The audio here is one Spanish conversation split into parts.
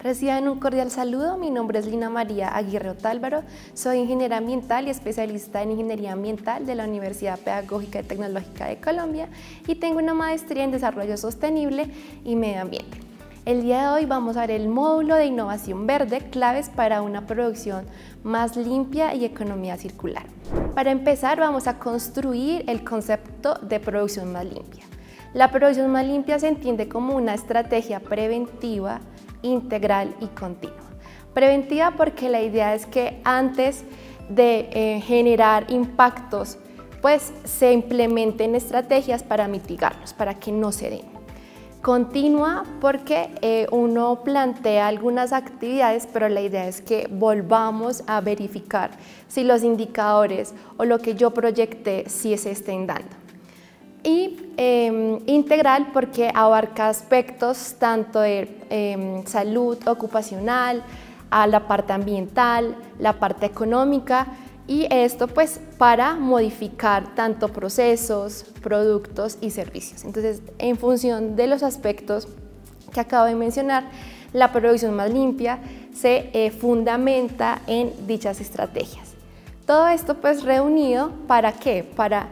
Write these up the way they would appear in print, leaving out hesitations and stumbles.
Reciban un cordial saludo, mi nombre es Lina María Aguirre Otálvaro, soy ingeniera ambiental y especialista en ingeniería ambiental de la Universidad Pedagógica y Tecnológica de Colombia y tengo una maestría en desarrollo sostenible y medio ambiente. El día de hoy vamos a ver el módulo de innovación verde, claves para una producción más limpia y economía circular. Para empezar vamos a construir el concepto de producción más limpia. La producción más limpia se entiende como una estrategia preventiva, integral y continua. Preventiva porque la idea es que antes de generar impactos, pues se implementen estrategias para mitigarlos, para que no se den. Continua porque uno plantea algunas actividades, pero la idea es que volvamos a verificar si los indicadores o lo que yo proyecté sí se estén dando. Y integral porque abarca aspectos tanto de salud ocupacional, a la parte ambiental, la parte económica y esto pues para modificar tanto procesos, productos y servicios. Entonces, en función de los aspectos que acabo de mencionar, la producción más limpia se fundamenta en dichas estrategias. Todo esto pues reunido ¿para qué? Para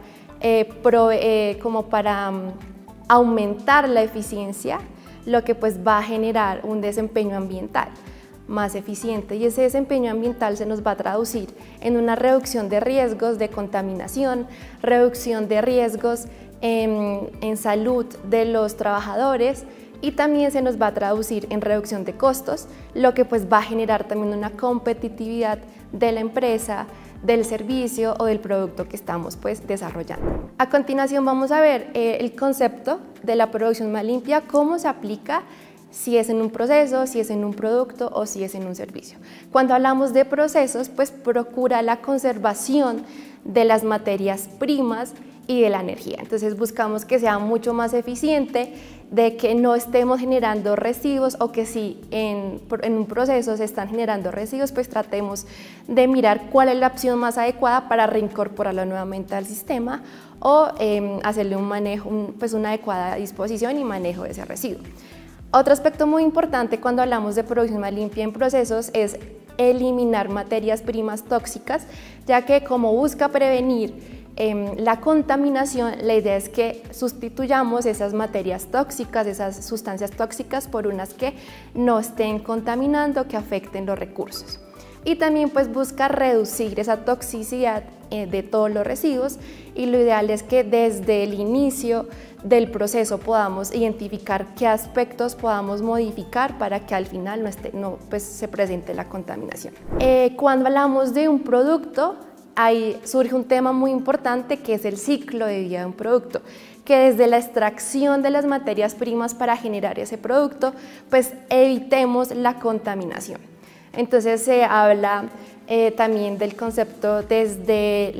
aumentar la eficiencia, lo que pues va a generar un desempeño ambiental más eficiente y ese desempeño ambiental se nos va a traducir en una reducción de riesgos de contaminación, reducción de riesgos en salud de los trabajadores y también se nos va a traducir en reducción de costos, lo que pues va a generar también una competitividad de la empresa, del servicio o del producto que estamos pues desarrollando. A continuación vamos a ver el concepto de la producción más limpia, cómo se aplica, si es en un proceso, si es en un producto o si es en un servicio. Cuando hablamos de procesos, pues procura la conservación de las materias primas y de la energía. Entonces buscamos que sea mucho más eficiente, de que no estemos generando residuos o que si en un proceso se están generando residuos, pues tratemos de mirar cuál es la opción más adecuada para reincorporarlo nuevamente al sistema o hacerle un manejo, una adecuada disposición y manejo de ese residuo. Otro aspecto muy importante cuando hablamos de producción más limpia en procesos es eliminar materias primas tóxicas, ya que como busca prevenir la contaminación, la idea es que sustituyamos esas materias tóxicas, esas sustancias tóxicas por unas que no estén contaminando, que afecten los recursos. Y también pues busca reducir esa toxicidad de todos los residuos y lo ideal es que desde el inicio del proceso podamos identificar qué aspectos podamos modificar para que al final no se presente la contaminación. Cuando hablamos de un producto, ahí surge un tema muy importante que es el ciclo de vida de un producto, que desde la extracción de las materias primas para generar ese producto, pues evitemos la contaminación. Entonces se habla también del concepto desde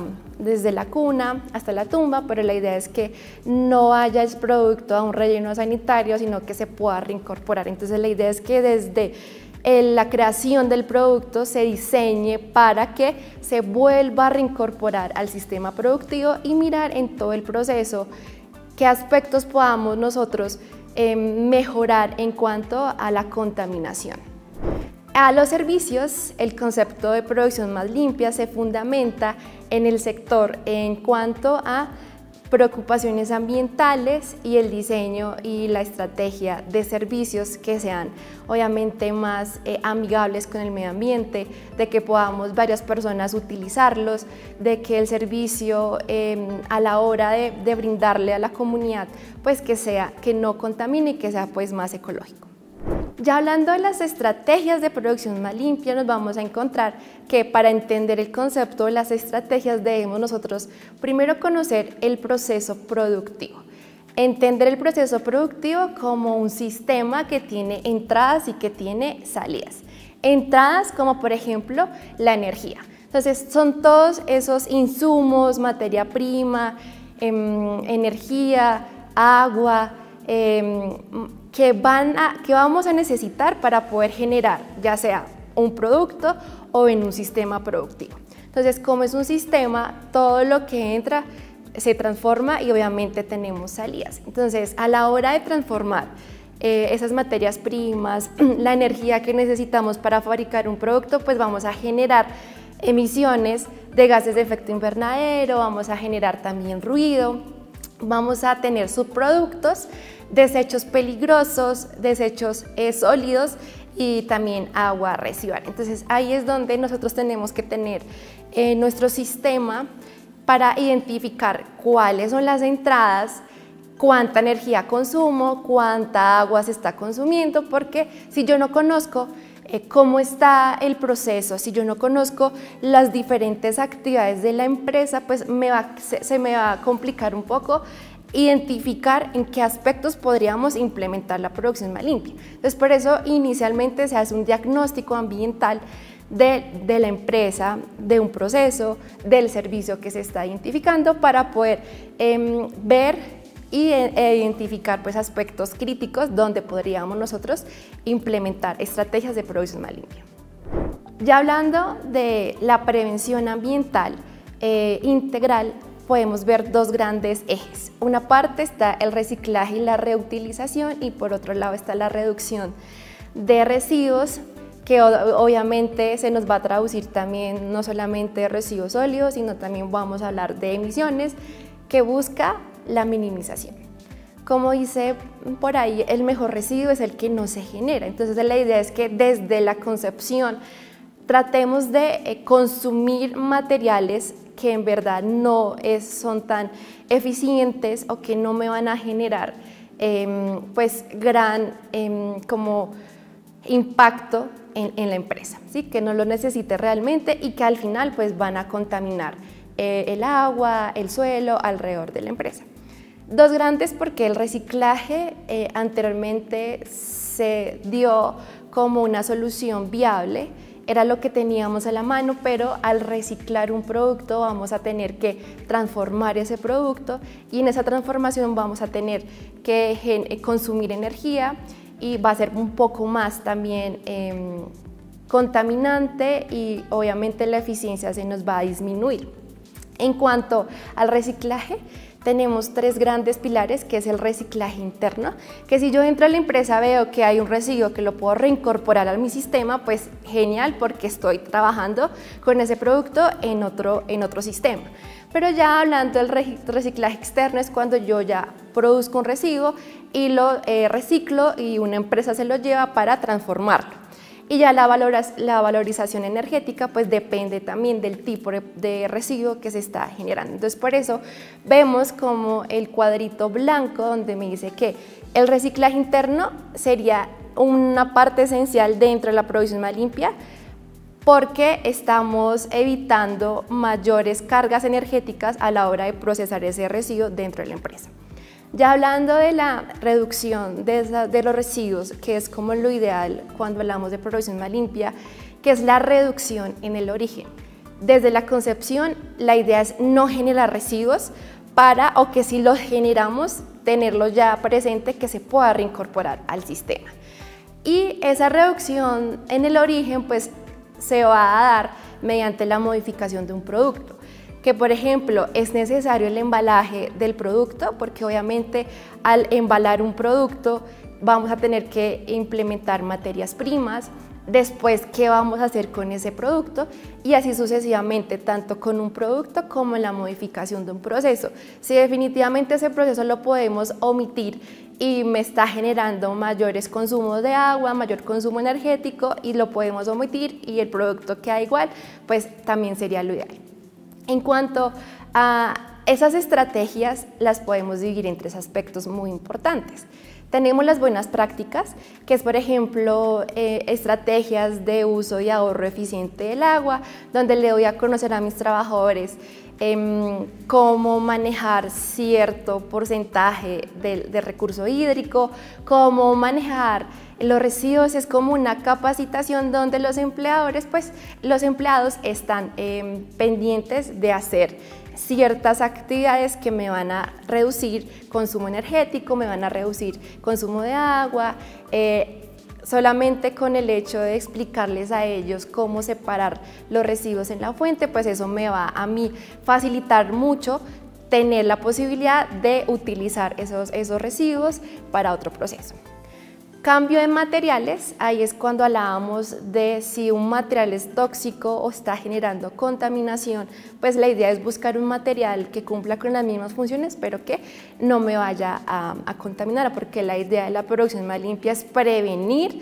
la cuna hasta la tumba, pero la idea es que no vaya el producto a un relleno sanitario, sino que se pueda reincorporar. Entonces la idea es que desde la creación del producto se diseñe para que se vuelva a reincorporar al sistema productivo y mirar en todo el proceso qué aspectos podamos nosotros mejorar en cuanto a la contaminación. A los servicios, el concepto de producción más limpia se fundamenta en el sector en cuanto a preocupaciones ambientales y el diseño y la estrategia de servicios que sean obviamente más amigables con el medio ambiente, de que podamos varias personas utilizarlos, de que el servicio a la hora de brindarle a la comunidad pues que no contamine y que sea pues más ecológico. Ya hablando de las estrategias de producción más limpia, nos vamos a encontrar que para entender el concepto de las estrategias debemos nosotros primero conocer el proceso productivo. Entender el proceso productivo como un sistema que tiene entradas y que tiene salidas. Entradas como por ejemplo la energía. Entonces son todos esos insumos, materia prima, energía, agua, que vamos a necesitar para poder generar ya sea un producto o en un sistema productivo. Entonces, como es un sistema, todo lo que entra se transforma y obviamente tenemos salidas. Entonces, a la hora de transformar esas materias primas, la energía que necesitamos para fabricar un producto, pues vamos a generar emisiones de gases de efecto invernadero, vamos a generar también ruido, vamos a tener subproductos, desechos peligrosos, desechos sólidos y también agua residual. Entonces ahí es donde nosotros tenemos que tener nuestro sistema para identificar cuáles son las entradas, cuánta energía consumo, cuánta agua se está consumiendo, porque si yo no conozco cómo está el proceso, si yo no conozco las diferentes actividades de la empresa, pues se me va a complicar un poco identificar en qué aspectos podríamos implementar la producción más limpia. Entonces, por eso inicialmente se hace un diagnóstico ambiental de la empresa, de un proceso, del servicio que se está identificando para poder ver e identificar pues, aspectos críticos donde podríamos nosotros implementar estrategias de producción más limpia. Ya hablando de la prevención ambiental integral, podemos ver dos grandes ejes. Una parte está el reciclaje y la reutilización y por otro lado está la reducción de residuos, que obviamente se nos va a traducir también no solamente residuos sólidos, sino también vamos a hablar de emisiones, que busca la minimización. Como dice por ahí, el mejor residuo es el que no se genera. Entonces la idea es que desde la concepción tratemos de consumir materiales que en verdad no son tan eficientes o que no me van a generar pues gran como impacto en la empresa, ¿sí? Que no lo necesite realmente y que al final pues van a contaminar el agua, el suelo alrededor de la empresa. Dos grandes porque el reciclaje anteriormente se dio como una solución viable, era lo que teníamos a la mano, pero al reciclar un producto vamos a tener que transformar ese producto y en esa transformación vamos a tener que consumir energía y va a ser un poco más también contaminante y obviamente la eficiencia se nos va a disminuir. En cuanto al reciclaje, tenemos tres grandes pilares, que es el reciclaje interno, que si yo dentro de la empresa veo que hay un residuo que lo puedo reincorporar a mi sistema, pues genial, porque estoy trabajando con ese producto en otro sistema. Pero ya hablando del reciclaje externo es cuando yo ya produzco un residuo y lo reciclo y una empresa se lo lleva para transformarlo. Y ya la valorización energética pues depende también del tipo de residuo que se está generando. Entonces por eso vemos como el cuadrito blanco donde me dice que el reciclaje interno sería una parte esencial dentro de la producción más limpia porque estamos evitando mayores cargas energéticas a la hora de procesar ese residuo dentro de la empresa. Ya hablando de la reducción de los residuos, que es como lo ideal cuando hablamos de producción más limpia, que es la reducción en el origen. Desde la concepción, la idea es no generar residuos o que si los generamos, tenerlos ya presente que se pueda reincorporar al sistema. Y esa reducción en el origen pues se va a dar mediante la modificación de un producto. Que por ejemplo es necesario el embalaje del producto porque obviamente al embalar un producto vamos a tener que implementar materias primas, después qué vamos a hacer con ese producto y así sucesivamente tanto con un producto como en la modificación de un proceso. Si definitivamente ese proceso lo podemos omitir y me está generando mayores consumos de agua, mayor consumo energético y lo podemos omitir y el producto queda igual, pues también sería lo ideal. En cuanto a esas estrategias, las podemos dividir en tres aspectos muy importantes. Tenemos las buenas prácticas, que es por ejemplo estrategias de uso y ahorro eficiente del agua, donde le doy a conocer a mis trabajadores cómo manejar cierto porcentaje de recurso hídrico, cómo manejar los residuos. Es como una capacitación donde los empleados están pendientes de hacer ciertas actividades que me van a reducir consumo energético, me van a reducir consumo de agua. Solamente con el hecho de explicarles a ellos cómo separar los residuos en la fuente, pues eso me va a mí facilitar mucho tener la posibilidad de utilizar esos residuos para otro proceso. Cambio de materiales, ahí es cuando hablábamos de si un material es tóxico o está generando contaminación, pues la idea es buscar un material que cumpla con las mismas funciones, pero que no me vaya a contaminar, porque la idea de la producción más limpia es prevenir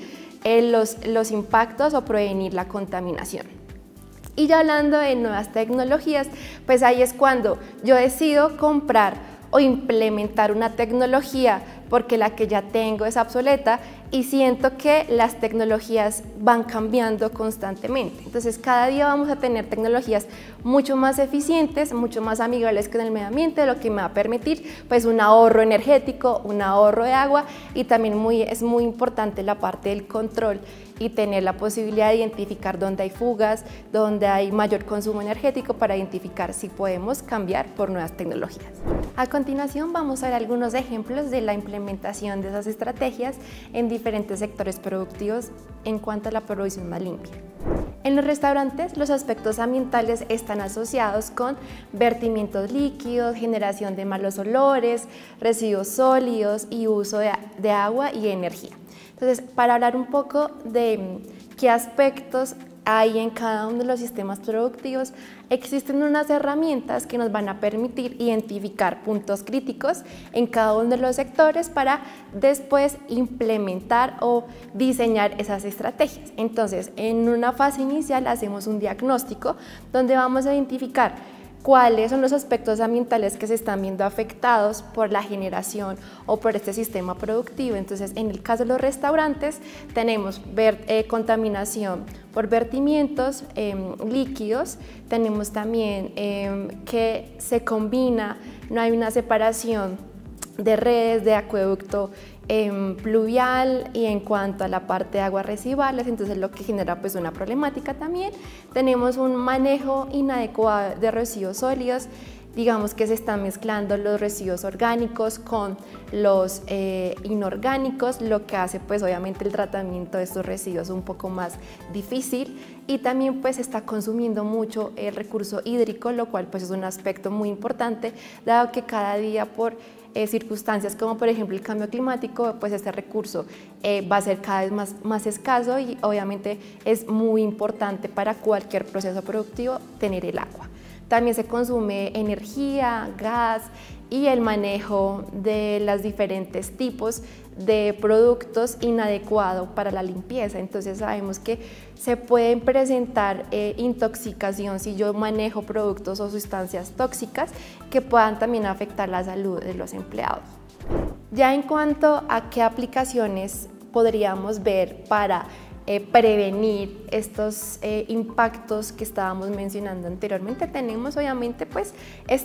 los impactos o prevenir la contaminación. Y ya hablando de nuevas tecnologías, pues ahí es cuando yo decido comprar o implementar una tecnología porque la que ya tengo es obsoleta y siento que las tecnologías van cambiando constantemente. Entonces cada día vamos a tener tecnologías mucho más eficientes, mucho más amigables con el medio ambiente, lo que me va a permitir pues un ahorro energético, un ahorro de agua y también es muy importante la parte del control y tener la posibilidad de identificar dónde hay fugas, dónde hay mayor consumo energético para identificar si podemos cambiar por nuevas tecnologías. A continuación vamos a ver algunos ejemplos de la implementación de esas estrategias en diferentes sectores productivos en cuanto a la producción más limpia. En los restaurantes, los aspectos ambientales están asociados con vertimientos líquidos, generación de malos olores, residuos sólidos y uso de agua y energía. Entonces, para hablar un poco de qué aspectos hay en cada uno de los sistemas productivos, existen unas herramientas que nos van a permitir identificar puntos críticos en cada uno de los sectores para después implementar o diseñar esas estrategias. Entonces, en una fase inicial hacemos un diagnóstico donde vamos a identificar cuáles son los aspectos ambientales que se están viendo afectados por la generación o por este sistema productivo. Entonces, en el caso de los restaurantes, tenemos contaminación por vertimientos líquidos, tenemos también que se combina, no hay una separación de redes de acueducto pluvial y en cuanto a la parte de aguas residuales, entonces lo que genera pues una problemática también. Tenemos un manejo inadecuado de residuos sólidos, digamos que se están mezclando los residuos orgánicos con los inorgánicos, lo que hace pues obviamente el tratamiento de estos residuos un poco más difícil y también pues se está consumiendo mucho el recurso hídrico, lo cual pues es un aspecto muy importante, dado que cada día por circunstancias como por ejemplo el cambio climático, pues este recurso va a ser cada vez más escaso y obviamente es muy importante para cualquier proceso productivo tener el agua. También se consume energía, gas y el manejo de los diferentes tipos de productos inadecuado para la limpieza. Entonces sabemos que se pueden presentar intoxicación si yo manejo productos o sustancias tóxicas que puedan también afectar la salud de los empleados. Ya en cuanto a qué aplicaciones podríamos ver para prevenir estos impactos que estábamos mencionando anteriormente, tenemos obviamente pues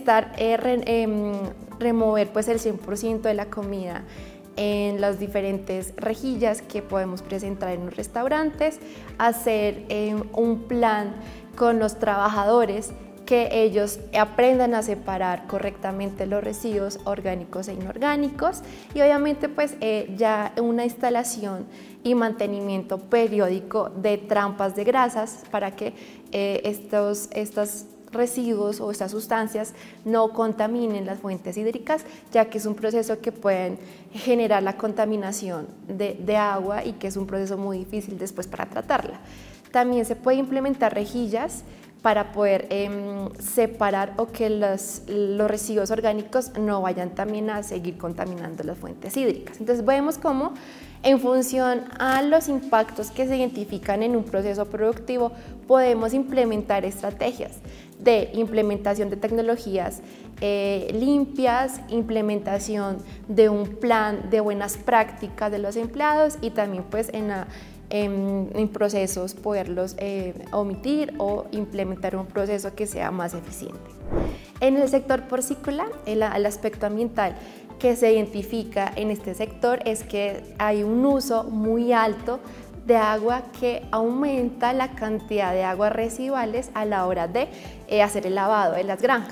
remover pues el 100% de la comida en las diferentes rejillas que podemos presentar en los restaurantes, hacer un plan con los trabajadores que ellos aprendan a separar correctamente los residuos orgánicos e inorgánicos y obviamente pues ya una instalación y mantenimiento periódico de trampas de grasas para que estos residuos o estas sustancias no contaminen las fuentes hídricas, ya que es un proceso que pueden generar la contaminación de agua y que es un proceso muy difícil después para tratarla. También se puede implementar rejillas para poder separar o que los residuos orgánicos no vayan también a seguir contaminando las fuentes hídricas. Entonces vemos cómo en función a los impactos que se identifican en un proceso productivo podemos implementar estrategias de implementación de tecnologías limpias, implementación de un plan de buenas prácticas de los empleados y también pues en procesos poderlos omitir o implementar un proceso que sea más eficiente. En el sector porcícola, el aspecto ambiental que se identifica en este sector es que hay un uso muy alto de agua que aumenta la cantidad de aguas residuales a la hora de hacer el lavado de las granjas.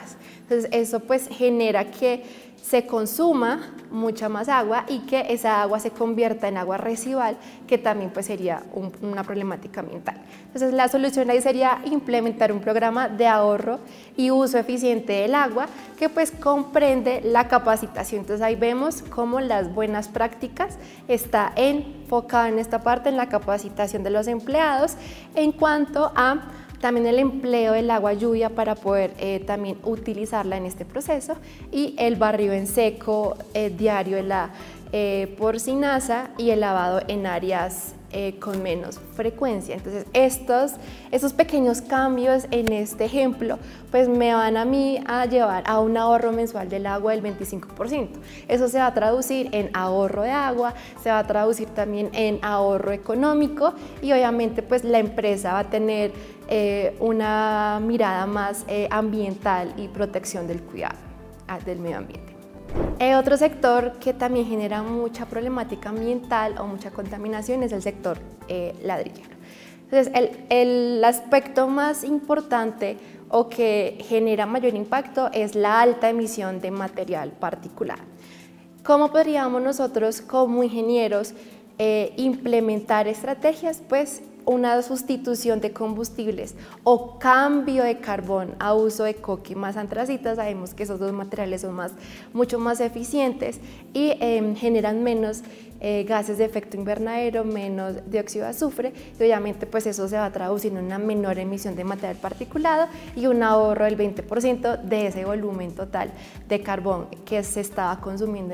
Entonces eso pues genera que se consuma mucha más agua y que esa agua se convierta en agua residual, que también pues sería una problemática ambiental. Entonces la solución ahí sería implementar un programa de ahorro y uso eficiente del agua que pues comprende la capacitación. Entonces ahí vemos cómo las buenas prácticas está enfocada en esta parte, en la capacitación de los empleados en cuanto a también el empleo del agua lluvia para poder también utilizarla en este proceso, y el barrido en seco diario de la porcinaza y el lavado en áreas con menos frecuencia. Entonces estos pequeños cambios en este ejemplo pues me van a mí a llevar a un ahorro mensual del agua del 25%. Eso se va a traducir en ahorro de agua, se va a traducir también en ahorro económico, y obviamente pues la empresa va a tener una mirada más ambiental y protección del cuidado del medio ambiente. Otro sector que también genera mucha problemática ambiental o mucha contaminación es el sector ladrillero. Entonces, el aspecto más importante o que genera mayor impacto es la alta emisión de material particulado. ¿Cómo podríamos nosotros como ingenieros implementar estrategias? Pues una sustitución de combustibles o cambio de carbón a uso de coque y más antracita. Sabemos que esos dos materiales son mucho más eficientes y generan menos gases de efecto invernadero, menos dióxido de azufre, y obviamente pues eso se va a traducir en una menor emisión de material particulado y un ahorro del 20% de ese volumen total de carbón que se estaba consumiendo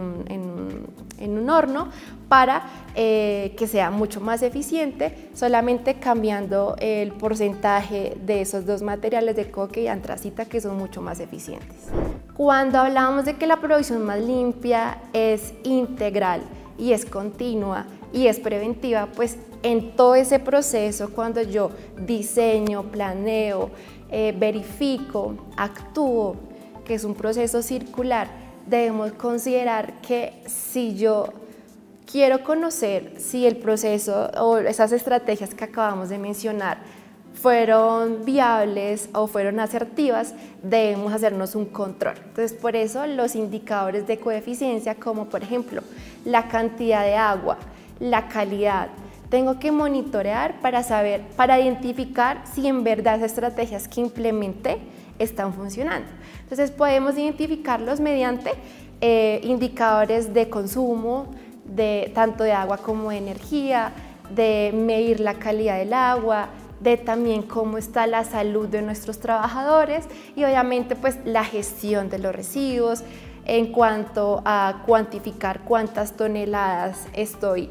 en un horno, para que sea mucho más eficiente, solamente cambiando el porcentaje de esos dos materiales de coque y antracita, que son mucho más eficientes. Cuando hablamos de que la producción más limpia es integral y es continua y es preventiva, pues en todo ese proceso, cuando yo diseño, planeo, verifico, actúo, que es un proceso circular, debemos considerar que si yo quiero conocer si el proceso o esas estrategias que acabamos de mencionar fueron viables o fueron asertivas, debemos hacernos un control. Entonces, por eso los indicadores de coeficiencia, como por ejemplo la cantidad de agua, la calidad, tengo que monitorear para identificar si en verdad esas estrategias que implementé están funcionando. Entonces, podemos identificarlos mediante indicadores de consumo, tanto de agua como de energía, de medir la calidad del agua, de también cómo está la salud de nuestros trabajadores, y obviamente pues la gestión de los residuos en cuanto a cuantificar cuántas toneladas estoy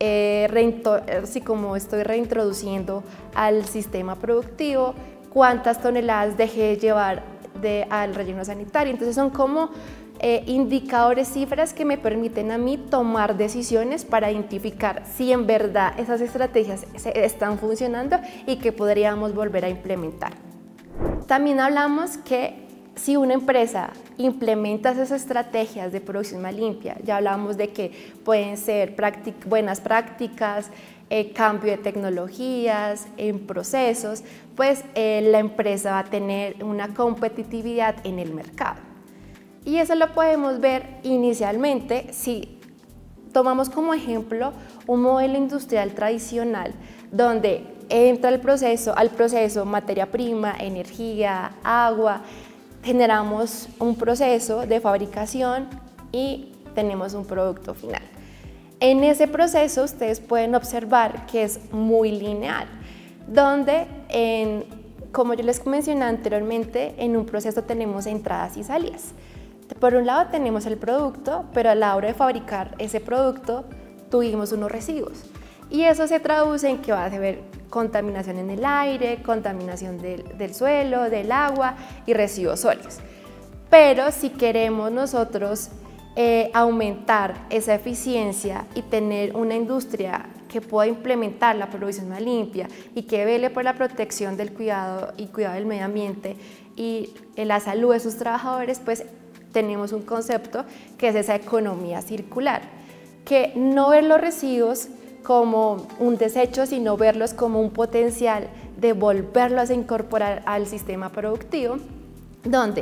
reintroduciendo al sistema productivo, cuántas toneladas dejé de llevar al relleno sanitario. Entonces son como indicadores, cifras que me permiten a mí tomar decisiones para identificar si en verdad esas estrategias están funcionando y que podríamos volver a implementar. También hablamos que si una empresa implementa esas estrategias de producción más limpia, ya hablamos de que pueden ser buenas prácticas, cambio de tecnologías, en procesos, pues la empresa va a tener una competitividad en el mercado. Y eso lo podemos ver inicialmente si tomamos como ejemplo un modelo industrial tradicional donde entra al proceso materia prima, energía, agua, generamos un proceso de fabricación y tenemos un producto final. En ese proceso ustedes pueden observar que es muy lineal, donde como yo les mencioné anteriormente, en un proceso tenemos entradas y salidas. Por un lado tenemos el producto, pero a la hora de fabricar ese producto tuvimos unos residuos, y eso se traduce en que va a haber contaminación en el aire, contaminación del suelo, del agua y residuos sólidos. Pero si queremos nosotros aumentar esa eficiencia y tener una industria que pueda implementar la producción más limpia y que vele por la protección del cuidado del medio ambiente y la salud de sus trabajadores, pues tenemos un concepto que es esa economía circular, que no ver los residuos como un desecho, sino verlos como un potencial de volverlos a incorporar al sistema productivo, donde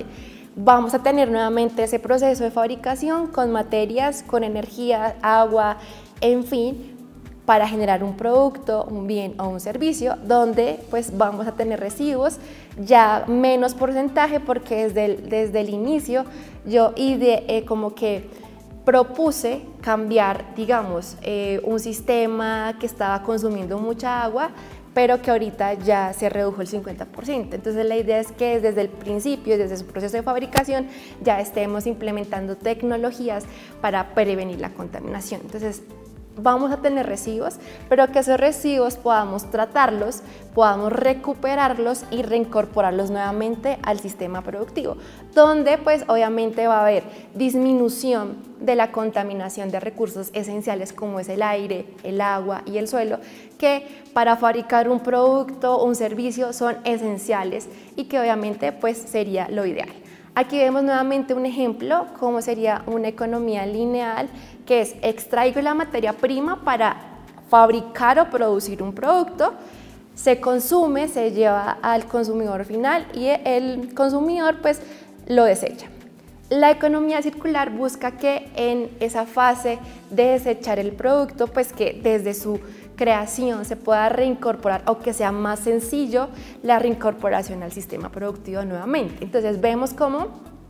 vamos a tener nuevamente ese proceso de fabricación con materias, con energía, agua, en fin, para generar un producto, un bien o un servicio donde pues vamos a tener residuos, ya menos porcentaje, porque desde el inicio yo como que propuse cambiar, digamos, un sistema que estaba consumiendo mucha agua, pero que ahorita ya se redujo el 50%. Entonces la idea es que desde el principio, desde su proceso de fabricación, ya estemos implementando tecnologías para prevenir la contaminación. Entonces vamos a tener residuos, pero que esos residuos podamos tratarlos, podamos recuperarlos y reincorporarlos nuevamente al sistema productivo, donde pues obviamente va a haber disminución de la contaminación de recursos esenciales como es el aire, el agua y el suelo, que para fabricar un producto o un servicio son esenciales y que obviamente pues sería lo ideal. Aquí vemos nuevamente un ejemplo, cómo sería una economía lineal, que es extraigo la materia prima para fabricar o producir un producto, se consume, se lleva al consumidor final y el consumidor pues lo desecha. La economía circular busca que en esa fase de desechar el producto, pues que desde su creación se pueda reincorporar o que sea más sencillo la reincorporación al sistema productivo nuevamente. Entonces vemos cómo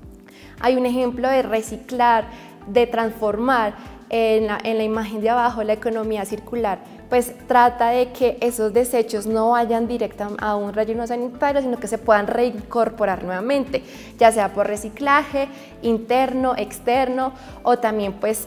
hay un ejemplo de reciclar, de transformar. En la imagen de abajo, la economía circular pues trata de que esos desechos no vayan directamente a un relleno sanitario, sino que se puedan reincorporar nuevamente, ya sea por reciclaje interno, externo, o también pues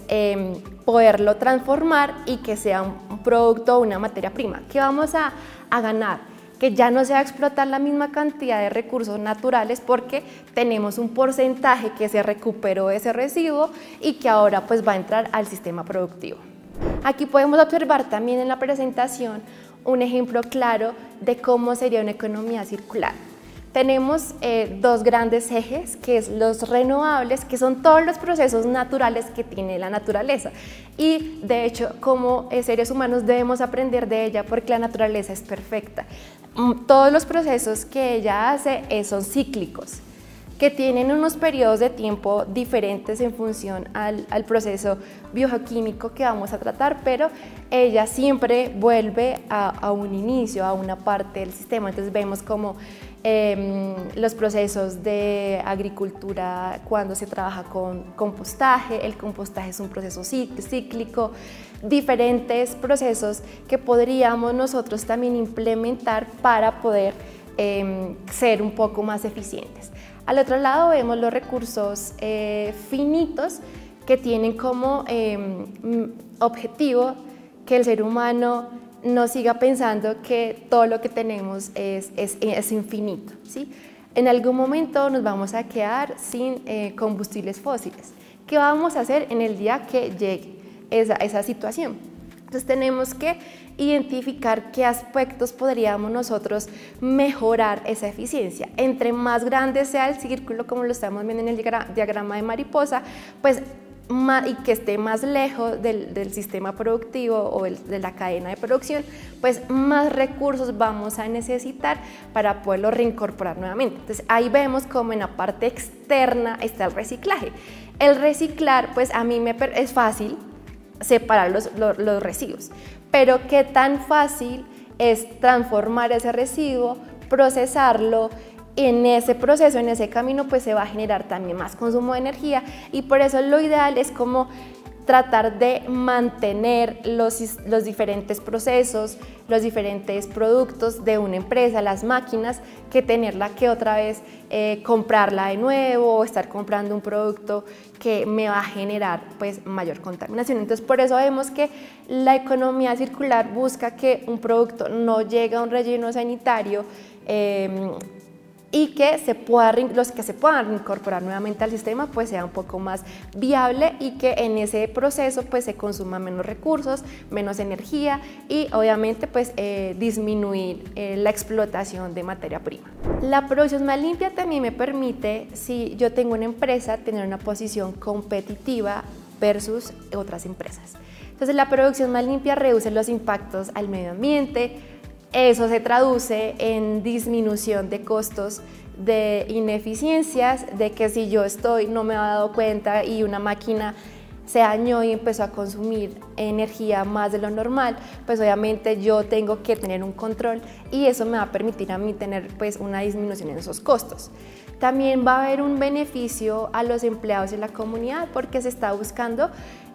poderlo transformar y que sea un producto o una materia prima. ¿Qué vamos a ganar? Que ya no se va a explotar la misma cantidad de recursos naturales, porque tenemos un porcentaje que se recuperó de ese residuo y que ahora pues va a entrar al sistema productivo. Aquí podemos observar también en la presentación un ejemplo claro de cómo sería una economía circular. Tenemos dos grandes ejes, que es los renovables, que son todos los procesos naturales que tiene la naturaleza. Y de hecho, como seres humanos debemos aprender de ella, porque la naturaleza es perfecta. Todos los procesos que ella hace son cíclicos, que tienen unos periodos de tiempo diferentes en función al proceso bioquímico que vamos a tratar, pero ella siempre vuelve a un inicio, a una parte del sistema. Entonces vemos como los procesos de agricultura, cuando se trabaja con compostaje, el compostaje es un proceso cíclico, diferentes procesos que podríamos nosotros también implementar para poder ser un poco más eficientes. Al otro lado vemos los recursos finitos, que tienen como objetivo que el ser humano no siga pensando que todo lo que tenemos es infinito, ¿sí? En algún momento nos vamos a quedar sin combustibles fósiles. ¿Qué vamos a hacer en el día que llegue esa situación? Entonces tenemos que identificar qué aspectos podríamos nosotros mejorar esa eficiencia. Entre más grande sea el círculo, como lo estamos viendo en el diagrama de mariposa, pues y que esté más lejos del sistema productivo o de la cadena de producción, pues más recursos vamos a necesitar para poderlo reincorporar nuevamente. Entonces ahí vemos como en la parte externa está el reciclaje. El reciclar, pues a mí es fácil separar los residuos, pero qué tan fácil es transformar ese residuo, procesarlo. En ese proceso, en ese camino, pues se va a generar también más consumo de energía, y por eso lo ideal es como tratar de mantener los diferentes procesos, los diferentes productos de una empresa, las máquinas, que tenerla que otra vez comprarla de nuevo o estar comprando un producto que me va a generar pues mayor contaminación. Entonces por eso vemos que la economía circular busca que un producto no llegue a un relleno sanitario y que los que se puedan incorporar nuevamente al sistema pues sea un poco más viable, y que en ese proceso pues se consuma menos recursos, menos energía, y obviamente pues disminuir la explotación de materia prima. La producción más limpia también me permite, si yo tengo una empresa, tener una posición competitiva versus otras empresas. Entonces la producción más limpia reduce los impactos al medio ambiente. Eso se traduce en disminución de costos de ineficiencias, de que si yo no me he dado cuenta y una máquina se dañó y empezó a consumir energía más de lo normal, pues obviamente yo tengo que tener un control y eso me va a permitir a mí tener pues una disminución en esos costos. También va a haber un beneficio a los empleados y la comunidad porque se está buscando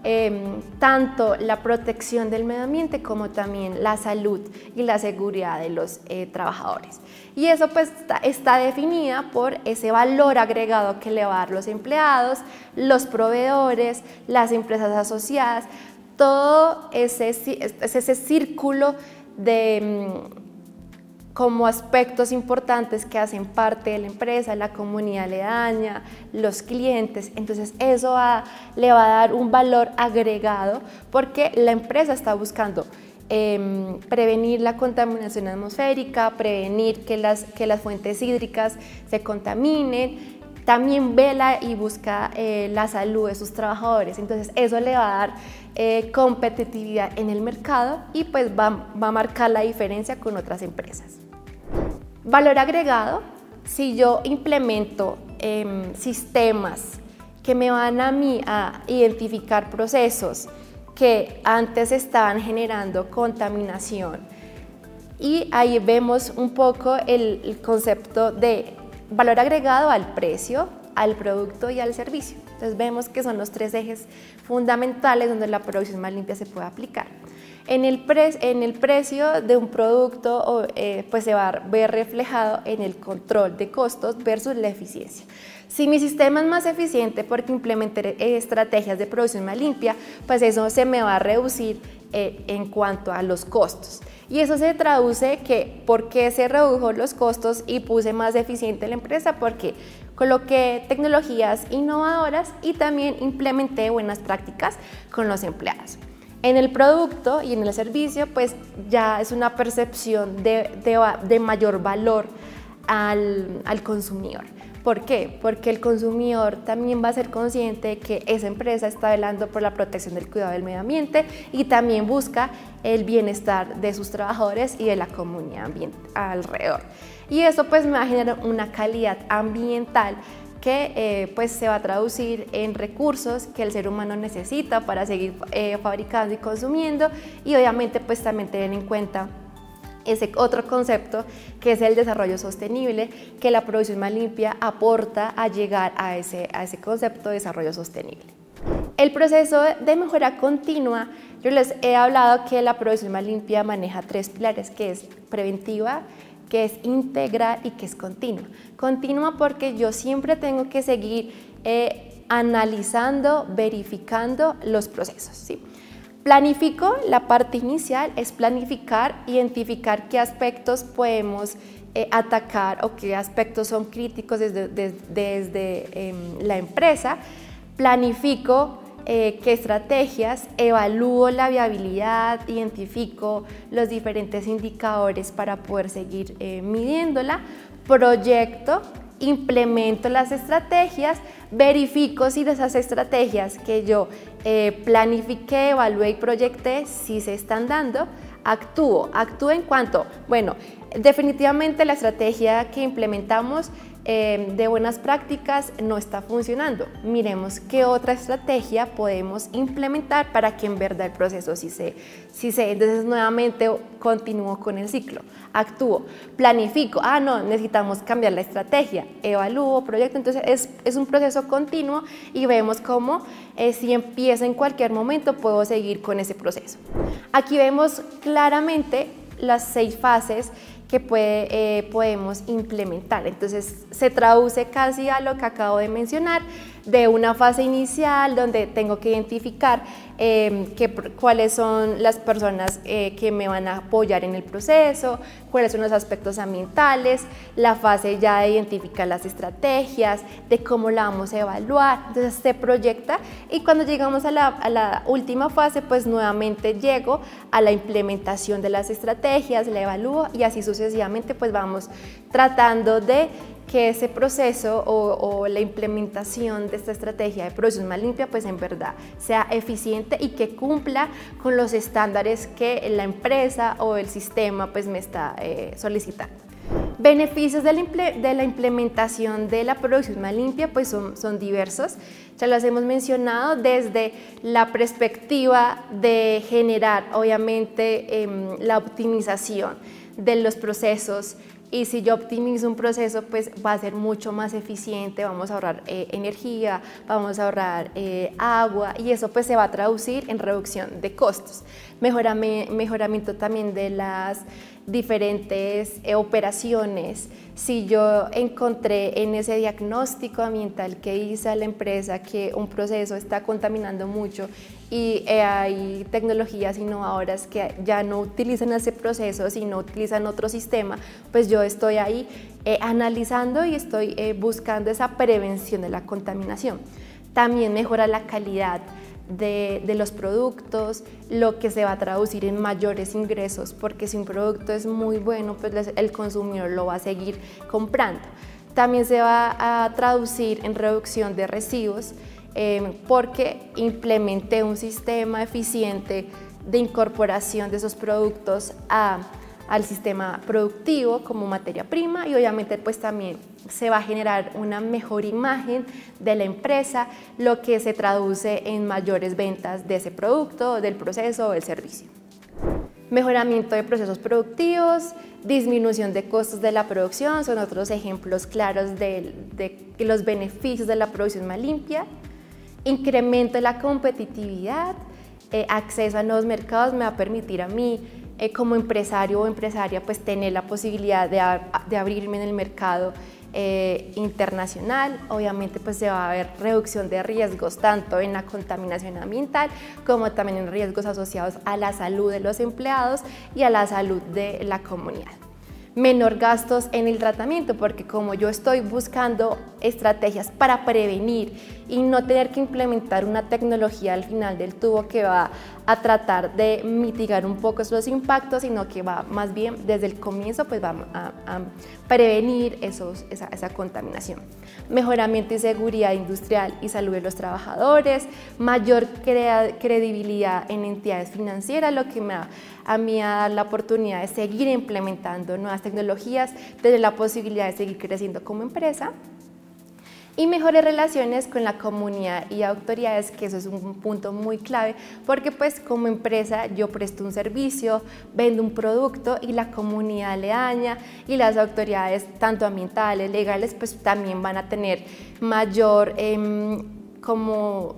tanto la protección del medio ambiente como también la salud y la seguridad de los trabajadores. Y eso pues está definida por ese valor agregado que le va a dar los empleados, los proveedores, las empresas asociadas, todo ese círculo de como aspectos importantes que hacen parte de la empresa, la comunidad aledaña, los clientes. Entonces eso le va a dar un valor agregado porque la empresa está buscando prevenir la contaminación atmosférica, prevenir que las fuentes hídricas se contaminen, también vela y busca la salud de sus trabajadores. Entonces eso le va a dar competitividad en el mercado y pues va a marcar la diferencia con otras empresas. Valor agregado: si yo implemento sistemas que me van a mí a identificar procesos que antes estaban generando contaminación, y ahí vemos un poco el concepto de valor agregado al precio, al producto y al servicio. Entonces vemos que son los tres ejes fundamentales donde la producción más limpia se puede aplicar. En el precio de un producto pues se va a ver reflejado en el control de costos versus la eficiencia. Si mi sistema es más eficiente porque implementé estrategias de producción más limpia, pues eso se me va a reducir en cuanto a los costos. Y eso se traduce que ¿por qué se redujo los costos y puse más eficiente la empresa? Porque coloqué tecnologías innovadoras y también implementé buenas prácticas con los empleados. En el producto y en el servicio pues ya es una percepción de mayor valor al consumidor. ¿Por qué? Porque el consumidor también va a ser consciente de que esa empresa está velando por la protección del cuidado del medio ambiente y también busca el bienestar de sus trabajadores y de la comunidad alrededor. Y eso pues me va a generar una calidad ambiental que pues se va a traducir en recursos que el ser humano necesita para seguir fabricando y consumiendo, y obviamente pues también tener en cuenta ese otro concepto que es el desarrollo sostenible, que la producción más limpia aporta a llegar a ese concepto de desarrollo sostenible. El proceso de mejora continua, yo les he hablado que la producción más limpia maneja tres pilares, que es preventiva, que es integral y que es continua. Continua porque yo siempre tengo que seguir analizando, verificando los procesos, ¿sí? Planifico, la parte inicial es planificar, identificar qué aspectos podemos atacar o qué aspectos son críticos desde la empresa. Planifico qué estrategias, evalúo la viabilidad, identifico los diferentes indicadores para poder seguir midiéndola, proyecto, implemento las estrategias, verifico si esas estrategias que yo planifiqué, evalué y proyecté si se están dando, actúo en cuanto, bueno, definitivamente la estrategia que implementamos de buenas prácticas no está funcionando. Miremos qué otra estrategia podemos implementar para que en verdad el proceso sí se entonces nuevamente continúo con el ciclo. Actúo, planifico, no, necesitamos cambiar la estrategia, evalúo, proyecto. Entonces es un proceso continuo y vemos cómo si empiezo en cualquier momento puedo seguir con ese proceso. Aquí vemos claramente las 6 fases que podemos implementar. Entonces se traduce casi a lo que acabo de mencionar, de una fase inicial donde tengo que identificar cuáles son las personas que me van a apoyar en el proceso, cuáles son los aspectos ambientales, la fase ya de identificar las estrategias, de cómo la vamos a evaluar. Entonces se proyecta y cuando llegamos a la última fase, pues nuevamente llego a la implementación de las estrategias, la evalúo y así sucesivamente pues vamos tratando de que ese proceso o la implementación de esta estrategia de producción más limpia pues en verdad sea eficiente y que cumpla con los estándares que la empresa o el sistema pues me está solicitando. Beneficios de la implementación de la producción más limpia pues son diversos. Ya los hemos mencionado desde la perspectiva de generar obviamente la optimización de los procesos, y si yo optimizo un proceso pues va a ser mucho más eficiente, vamos a ahorrar energía, vamos a ahorrar agua, y eso pues se va a traducir en reducción de costos, mejoramiento también de las diferentes operaciones. Si yo encontré en ese diagnóstico ambiental que hizo la empresa que un proceso está contaminando mucho y hay tecnologías innovadoras que ya no utilizan ese proceso, sino utilizan otro sistema, pues yo estoy ahí analizando y estoy buscando esa prevención de la contaminación. También mejora la calidad de los productos, lo que se va a traducir en mayores ingresos, porque si un producto es muy bueno, pues el consumidor lo va a seguir comprando. También se va a traducir en reducción de residuos, porque implementé un sistema eficiente de incorporación de esos productos al sistema productivo como materia prima, y obviamente pues también se va a generar una mejor imagen de la empresa, lo que se traduce en mayores ventas de ese producto, del proceso o del servicio. Mejoramiento de procesos productivos, disminución de costos de la producción son otros ejemplos claros de los beneficios de la producción más limpia. Incremento de la competitividad, acceso a nuevos mercados me va a permitir a mí como empresario o empresaria pues tener la posibilidad de abrirme en el mercado internacional. Obviamente pues se va a ver reducción de riesgos tanto en la contaminación ambiental como también en riesgos asociados a la salud de los empleados y a la salud de la comunidad. Menor gastos en el tratamiento, porque como yo estoy buscando estrategias para prevenir y no tener que implementar una tecnología al final del tubo que va a tratar de mitigar un poco los impactos, sino que va más bien desde el comienzo pues va a prevenir esa contaminación. Mejoramiento y seguridad industrial y salud de los trabajadores, mayor credibilidad en entidades financieras, lo que me da a mí a dar la oportunidad de seguir implementando nuevas tecnologías, tener la posibilidad de seguir creciendo como empresa. Y mejores relaciones con la comunidad y autoridades, que eso es un punto muy clave, porque pues como empresa yo presto un servicio, vendo un producto y la comunidad aledaña y las autoridades tanto ambientales, legales, pues también van a tener mayor, como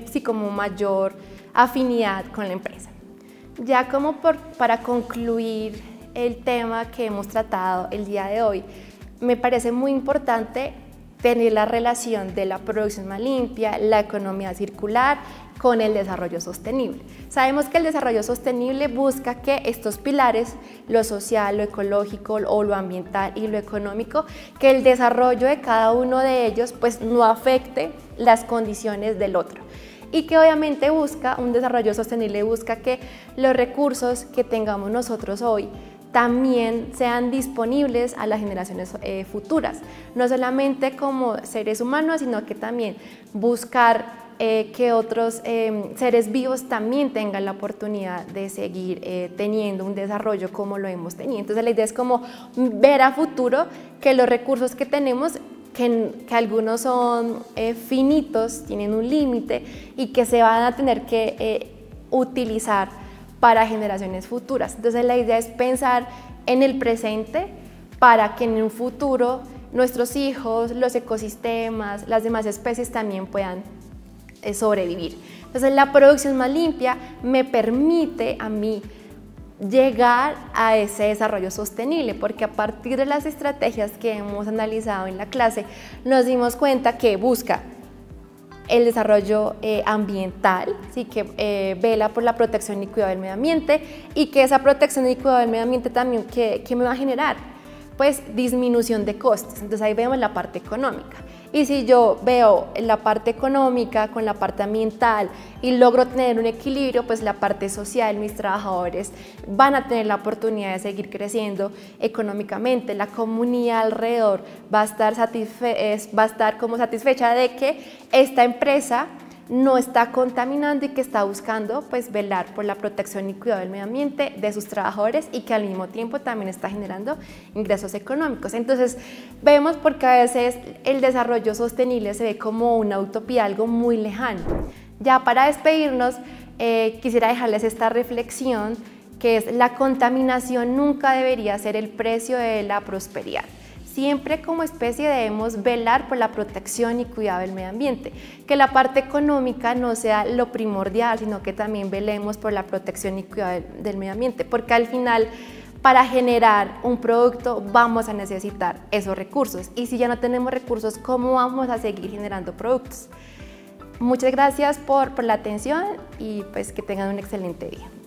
mayor afinidad con la empresa. Ya como para concluir el tema que hemos tratado el día de hoy, me parece muy importante tener la relación de la producción más limpia, la economía circular con el desarrollo sostenible. Sabemos que el desarrollo sostenible busca que estos pilares, lo social, lo ecológico o lo ambiental y lo económico, que el desarrollo de cada uno de ellos pues no afecte las condiciones del otro. Y que obviamente un desarrollo sostenible busca que los recursos que tengamos nosotros hoy también sean disponibles a las generaciones futuras, no solamente como seres humanos, sino que también buscar que otros seres vivos también tengan la oportunidad de seguir teniendo un desarrollo como lo hemos tenido. Entonces la idea es como ver a futuro que los recursos que tenemos, que algunos son finitos, tienen un límite y que se van a tener que utilizar para generaciones futuras. Entonces la idea es pensar en el presente para que en un futuro nuestros hijos, los ecosistemas, las demás especies también puedan sobrevivir. Entonces la producción más limpia me permite a mí llegar a ese desarrollo sostenible, porque a partir de las estrategias que hemos analizado en la clase nos dimos cuenta que busca el desarrollo ambiental, ¿sí? Que vela por la protección y cuidado del medio ambiente, y que esa protección y cuidado del medio ambiente también, ¿qué me va a generar? Pues disminución de costes. Entonces ahí vemos la parte económica. Y si yo veo la parte económica con la parte ambiental y logro tener un equilibrio, pues la parte social, mis trabajadores van a tener la oportunidad de seguir creciendo económicamente, la comunidad alrededor va a estar como satisfecha de que esta empresa no está contaminando y que está buscando pues velar por la protección y cuidado del medio ambiente de sus trabajadores y que al mismo tiempo también está generando ingresos económicos. Entonces vemos porque a veces el desarrollo sostenible se ve como una utopía, algo muy lejano. Ya para despedirnos, quisiera dejarles esta reflexión, que es: la contaminación nunca debería ser el precio de la prosperidad. Siempre como especie debemos velar por la protección y cuidado del medio ambiente, que la parte económica no sea lo primordial, sino que también velemos por la protección y cuidado del medio ambiente, porque al final, para generar un producto vamos a necesitar esos recursos, y si ya no tenemos recursos, ¿cómo vamos a seguir generando productos? Muchas gracias por la atención y pues que tengan un excelente día.